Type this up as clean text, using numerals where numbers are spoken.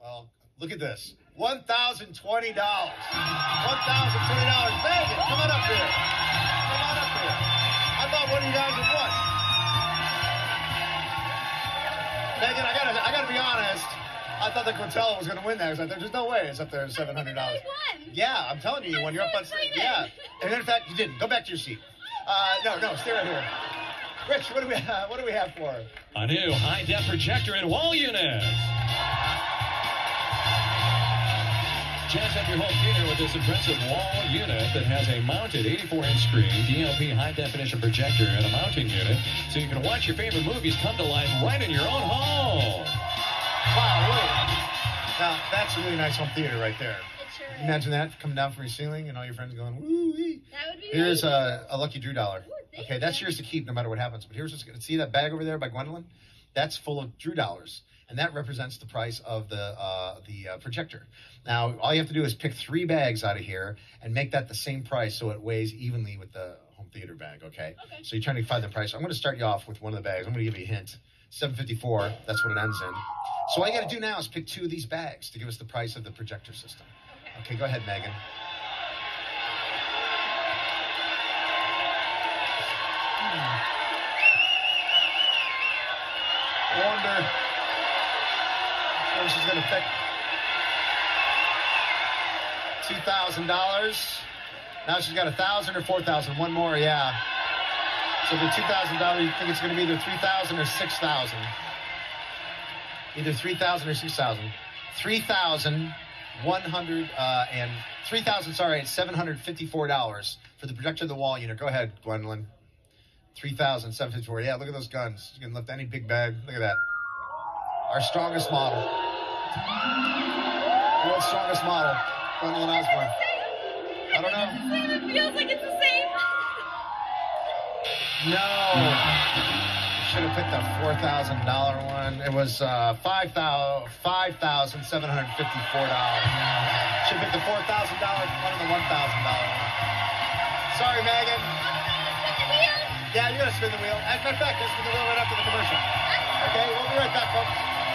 Well, look at this. $1,020. $1,020. Megan, come on up here. Come on up here. I thought one of you guys would won. Megan, I gotta be honest. I thought the Quintella was gonna win that. I was like, there's no way it's up there at $700. I won. Yeah, I'm telling you, when you're up on stage. Yeah. And in fact, you didn't. Go back to your seat. No, stay right here. Rich, what do we have for her? A new high-def projector and wall unit. Jazz up your home theater with this impressive wall unit that has a mounted 84-inch screen, DLP high-definition projector, and a mounting unit, so you can watch your favorite movies come to life right in your own home. Wow, wait. Now, that's a really nice home theater right there. It sure is. Imagine that coming down from your ceiling and all your friends going, woo-wee. That would be Here's amazing. a lucky Drew dollar. Ooh, Okay, that's yours to keep no matter what happens. But here's what's going to see that bag over there by Gwendolyn? That's full of Drew dollars. And that represents the price of the projector. Now, all you have to do is pick 3 bags out of here and make that the same price so it weighs evenly with the home theater bag, okay? So you're trying to find the price. I'm going to start you off with one of the bags. I'm going to give you a hint. $754, that's what it ends in. So all you got to do now is pick 2 of these bags to give us the price of the projector system. Okay, go ahead, Megan. I wonder if she's going to pick $2,000. Now she's got $1,000 or $4,000. One more, yeah. So the $2,000, you think it's going to be either $3,000 or $6,000? Either $3,000 or $6,000. It's $754 for the projector of the wall unit. Go ahead, Gwendolyn. $3,754. Yeah, look at those guns. You can lift any big bag. Look at that. Our strongest model. World's strongest model. Gwendolyn Osborne. I don't know. It feels like it's the same. No. Should have picked the $4,000 one. It was $5,754. Should have picked the $4,000 one and the $1,000 one. Sorry, Megan. Yeah, you're going to spin the wheel. As a matter of fact, let's spin the wheel right after the commercial. Okay, we'll be right back, folks.